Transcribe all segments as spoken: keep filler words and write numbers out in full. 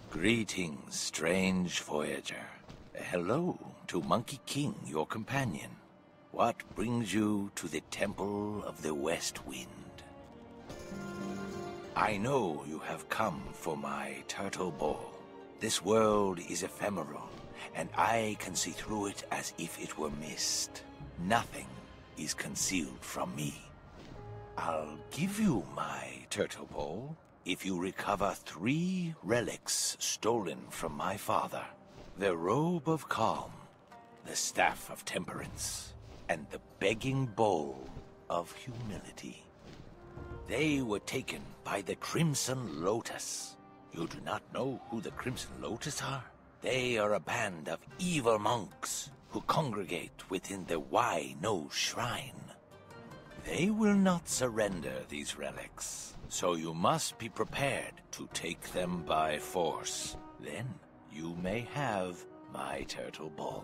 Greetings, strange voyager. Hello to Monkey King, your companion. What brings you to the Temple of the West Wind? I know you have come for my turtle ball. This world is ephemeral, and I can see through it as if it were mist. Nothing is concealed from me. I'll give you my turtle ball if you recover three relics stolen from my father. The Robe of Calm, the Staff of Temperance, and the Begging Bowl of Humility. They were taken by the Crimson Lotus. You do not know who the Crimson Lotus are? They are a band of evil monks who congregate within the Why No Shrine. They will not surrender these relics, so you must be prepared to take them by force. Then you may have my turtle ball.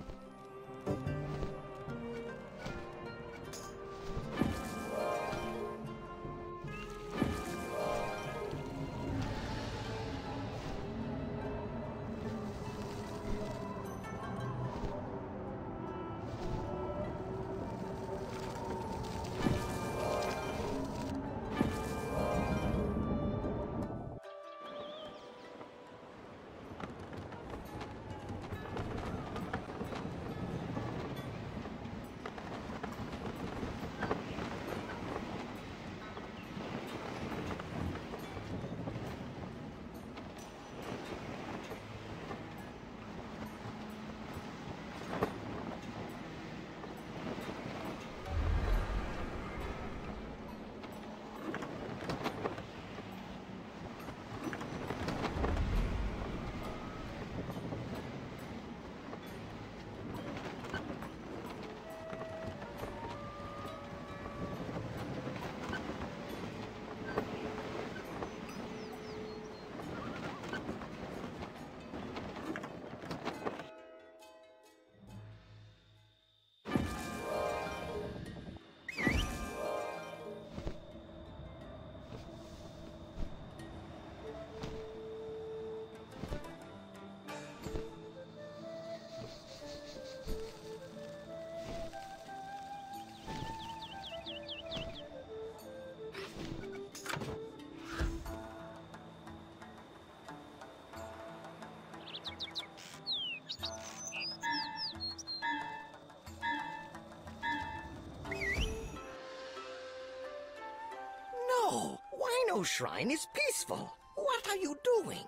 No, Why No Shrine is peaceful. What are you doing?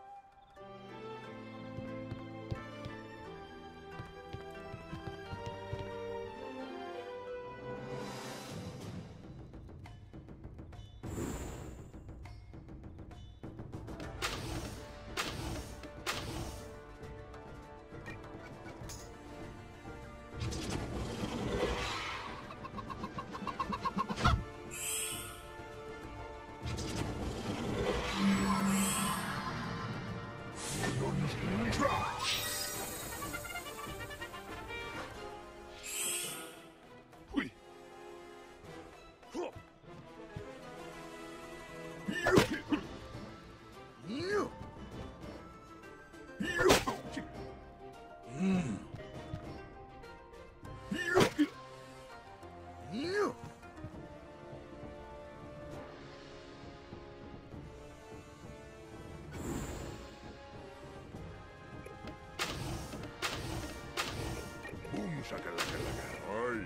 Ay.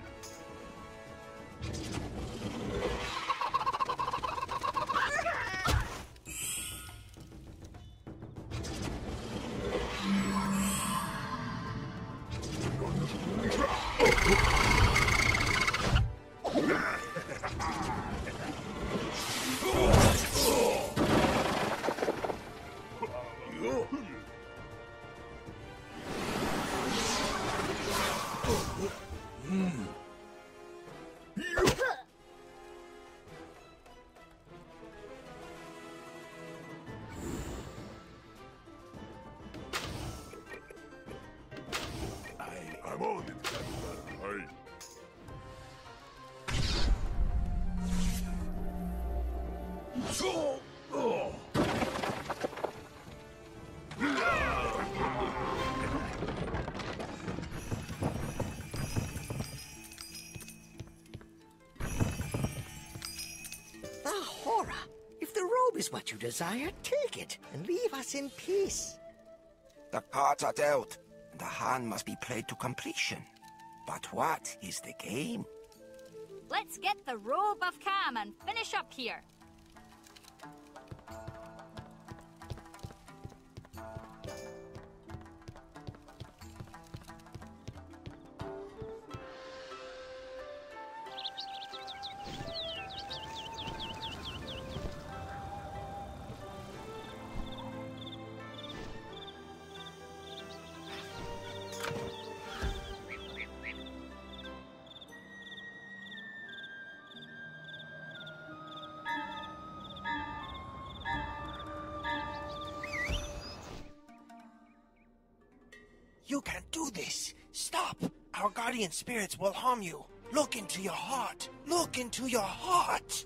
is what you desire, take it and leave us in peace. The cards are dealt. The hand must be played to completion. But what is the game? Let's get the robe of Cam and finish up here. You can't do this. Stop. Our guardian spirits will harm you. Look into your heart. Look into your heart.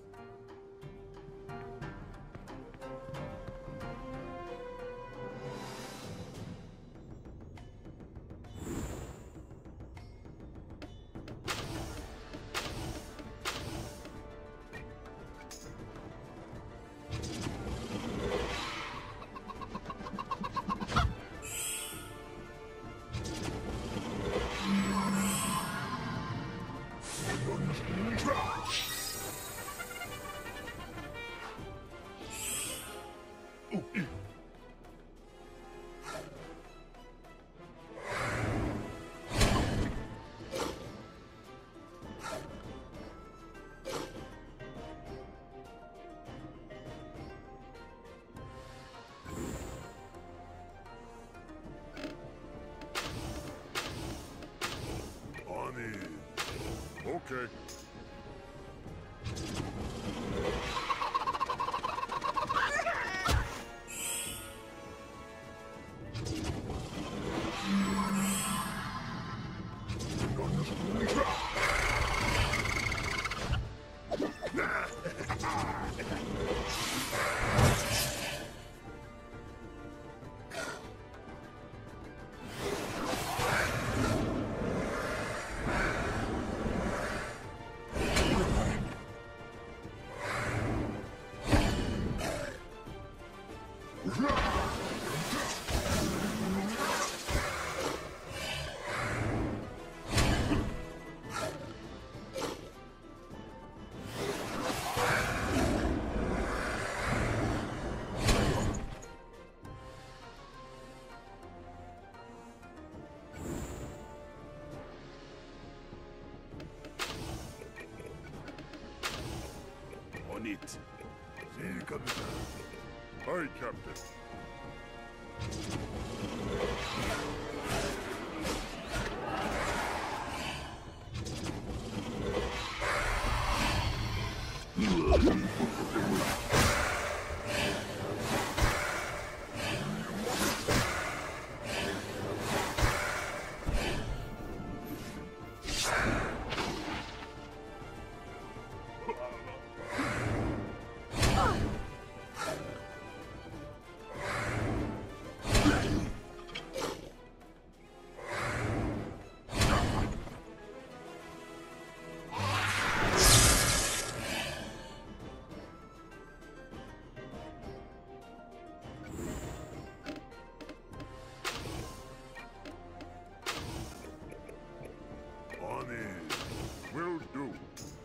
Okay. On it. Aye, Captain. Will do.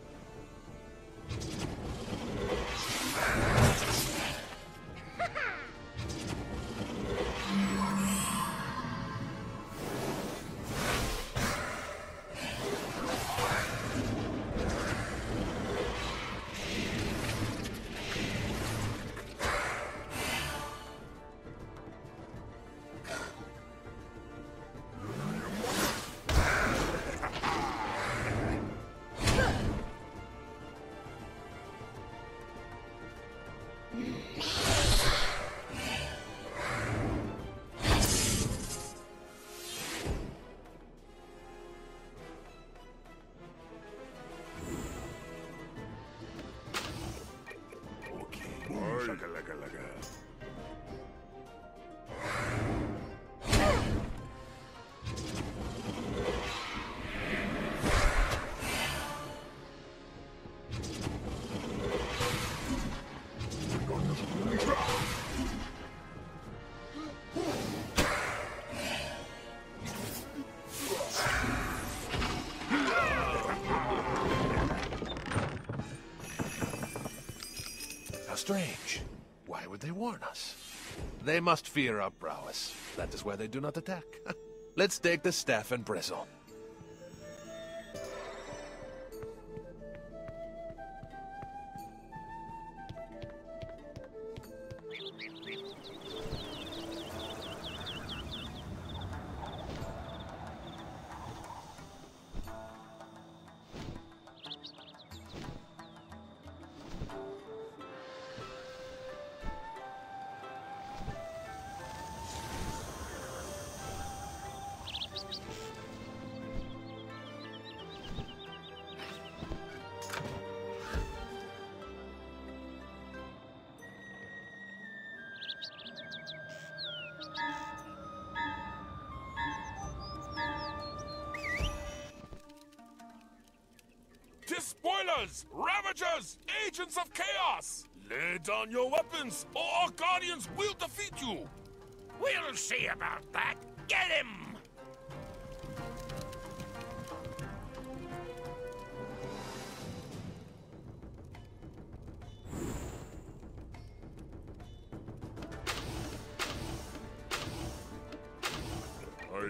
Shakalaka-laka. strange. Why would they warn us? They must fear our prowess. That is why they do not attack. Let's take the staff and bristle. Despoilers! Ravagers! Agents of chaos! Lay down your weapons, or our guardians will defeat you! We'll see about that. Get him! Aye.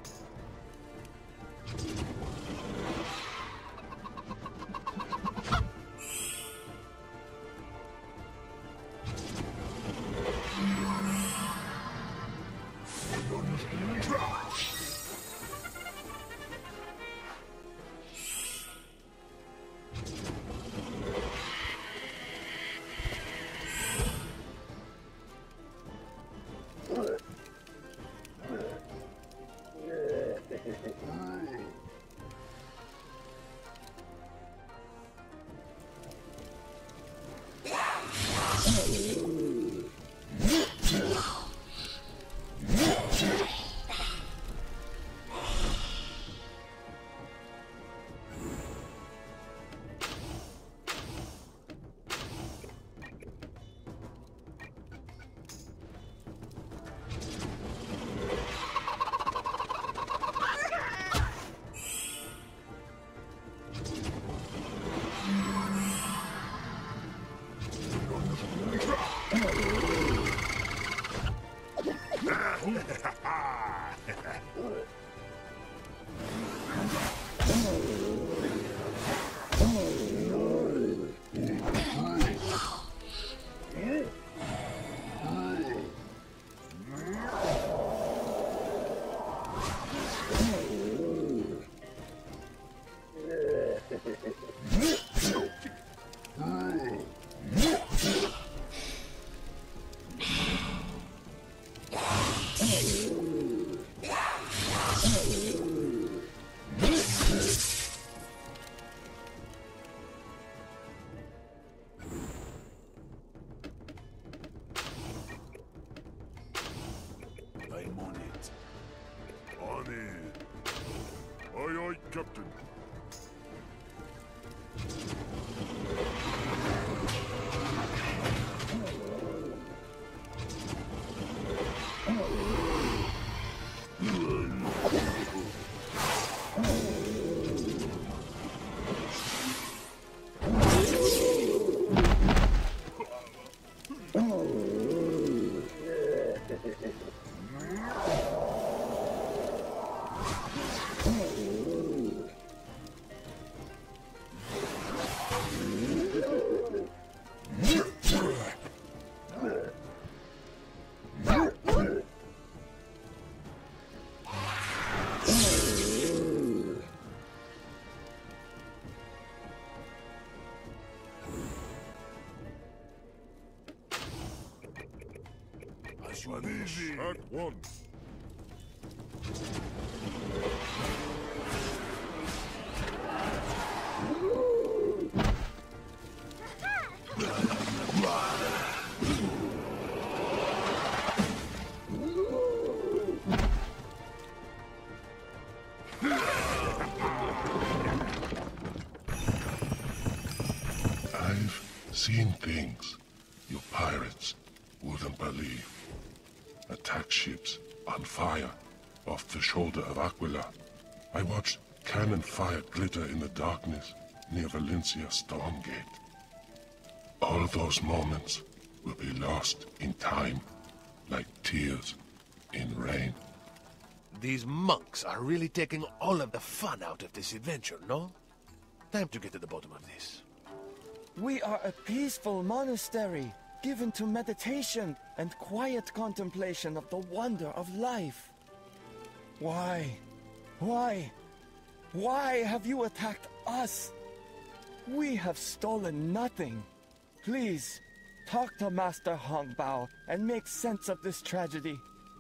I'm on it. On it. Aye, aye, Captain. Uneasy at once. I've seen things you pirates wouldn't believe. Attack ships on fire off the shoulder of Aquila. I watched cannon fire glitter in the darkness near Valencia Stormgate. All those moments will be lost in time, like tears in rain. These monks are really taking all of the fun out of this adventure, no? Time to get to the bottom of this. We are a peaceful monastery, given to meditation and quiet contemplation of the wonder of life. Why? Why? Why have you attacked us? We have stolen nothing. Please, talk to Master Hongbao and make sense of this tragedy.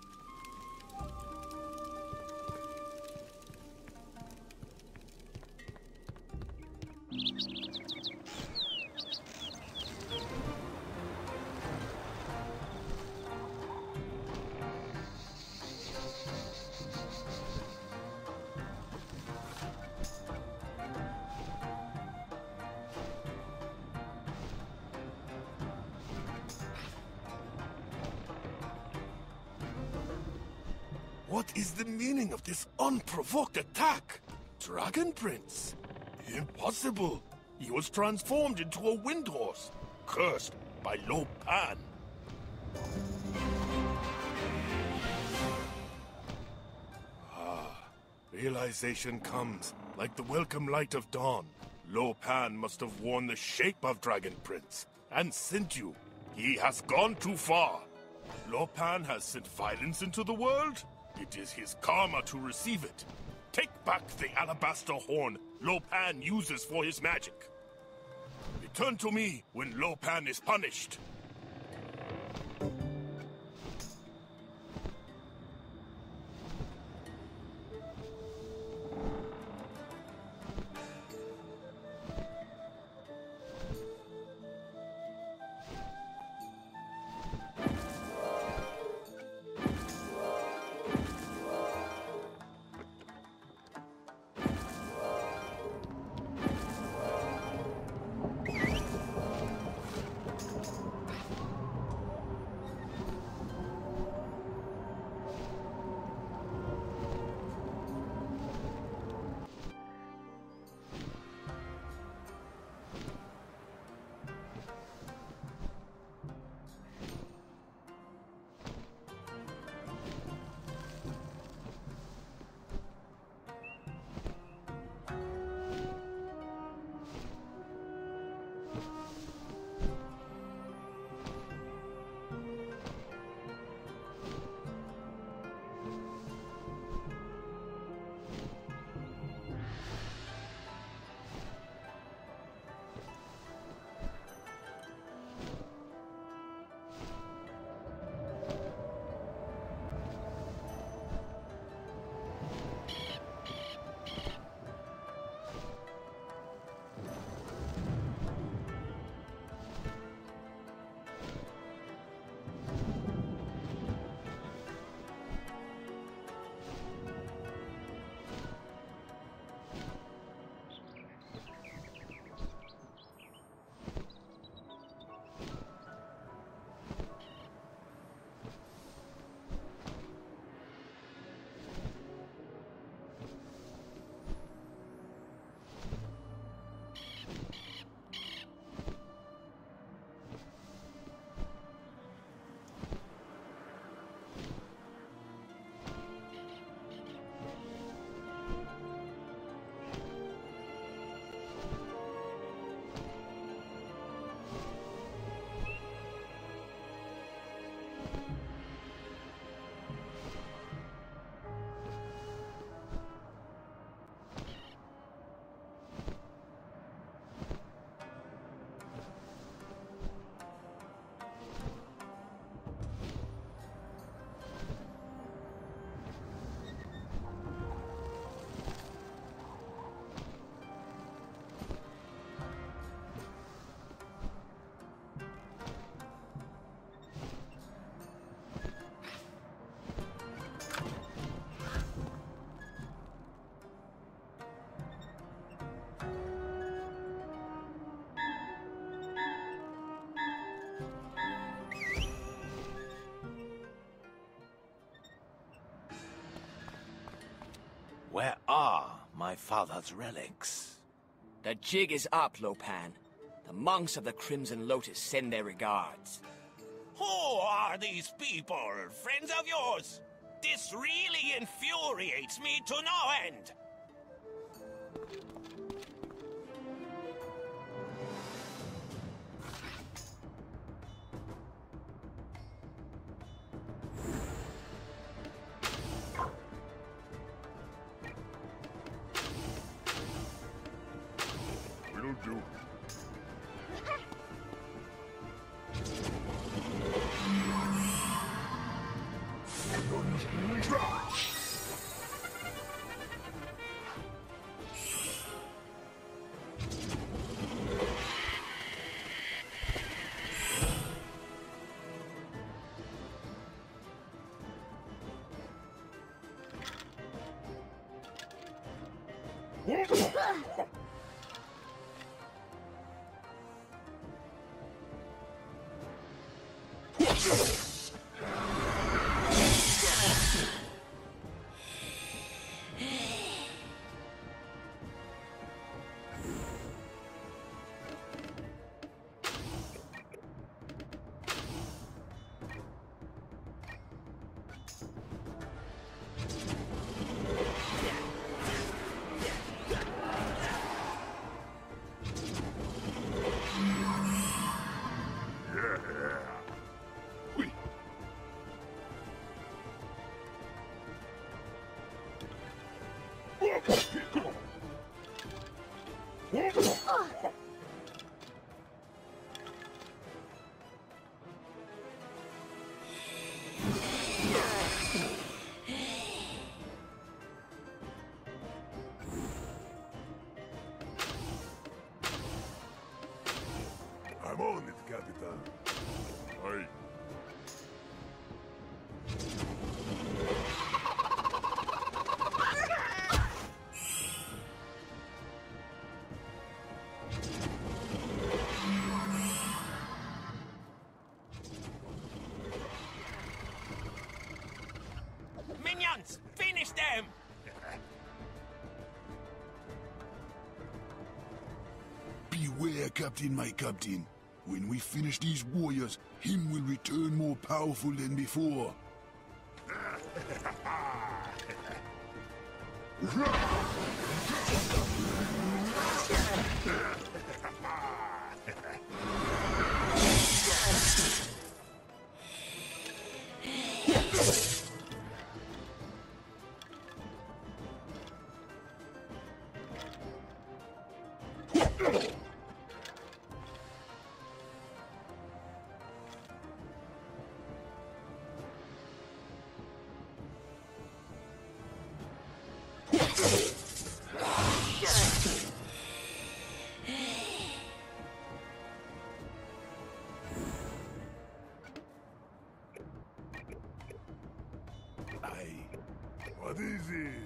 What is the meaning of this unprovoked attack? Dragon Prince? Impossible! He was transformed into a wind horse, cursed by Lo Pan. Ah, realization comes like the welcome light of dawn. Lo Pan must have worn the shape of Dragon Prince and sent you. He has gone too far. Lo Pan has sent violence into the world. It is his karma to receive it. Take back the alabaster horn Lo Pan uses for his magic. Return to me when Lo Pan is punished. Where are my father's relics? The jig is up, Lo Pan. The monks of the Crimson Lotus send their regards. Who are these people? Friends of yours? This really infuriates me to no end. Will do. I'm on it, Capitan. Aye. Minions, finish them! Beware, Captain, my Captain. When we finish these warriors, him will return more powerful than before. What is it?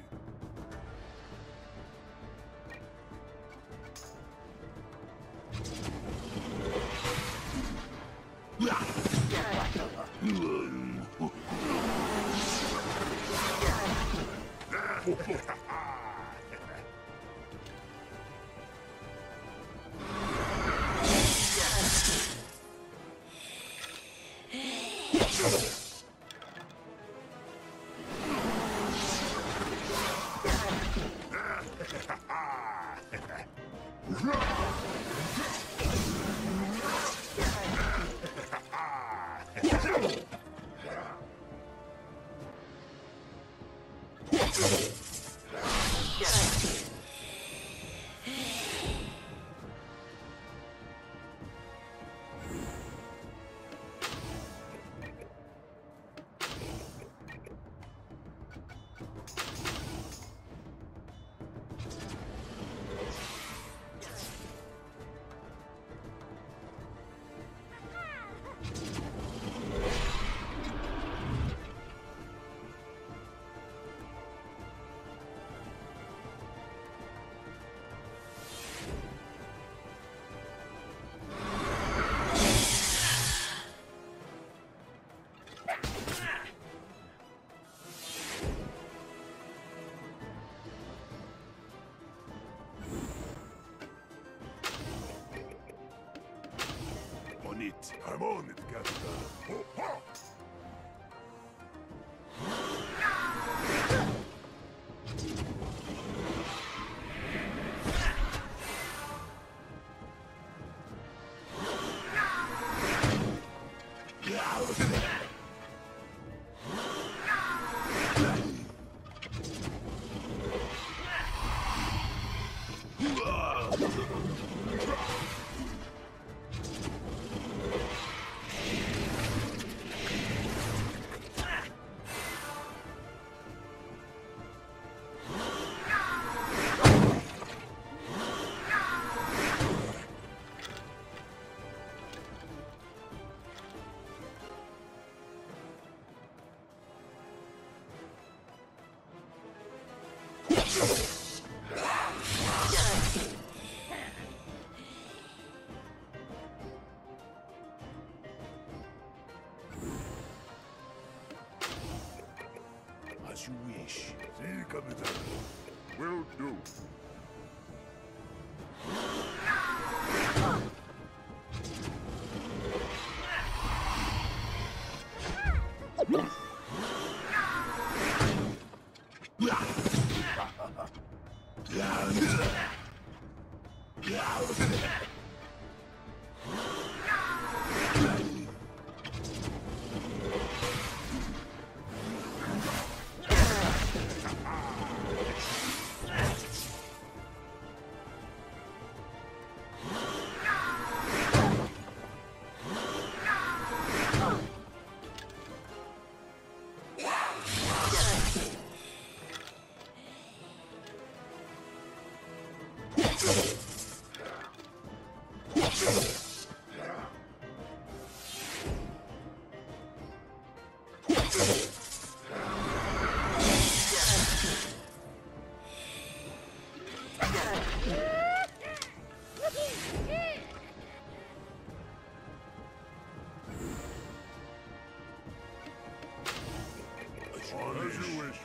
I'm on it, Captain. Ho, ho! As you wish. Si, Captain. Will do. As you wish.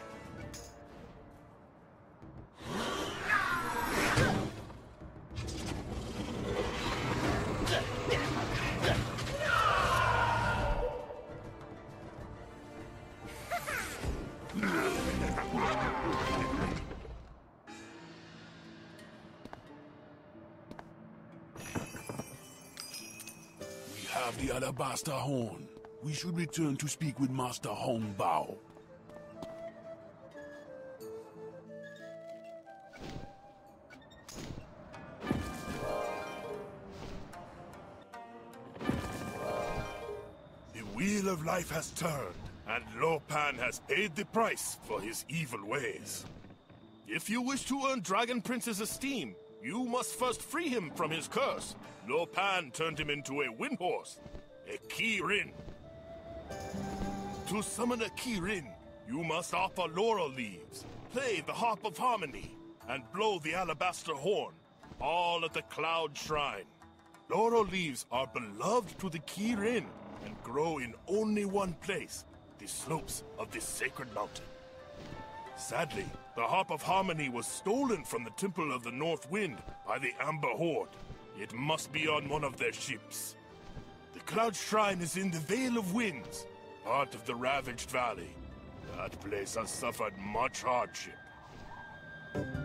We have the Alabaster Horn. We should return to speak with Master Hong Bao. The wheel of life has turned, and Lo Pan has paid the price for his evil ways. If you wish to earn Dragon Prince's esteem, you must first free him from his curse. Lo Pan turned him into a wind horse, a Kirin. To summon a Kirin, you must offer laurel leaves, play the Harp of Harmony, and blow the alabaster horn, all at the Cloud Shrine. Laurel leaves are beloved to the Kirin and grow in only one place, the slopes of this sacred mountain. Sadly, the Harp of Harmony was stolen from the Temple of the North Wind by the Amber Horde. It must be on one of their ships. The Cloud Shrine is in the Vale of Winds, part of the Ravaged Valley. That place has suffered much hardship.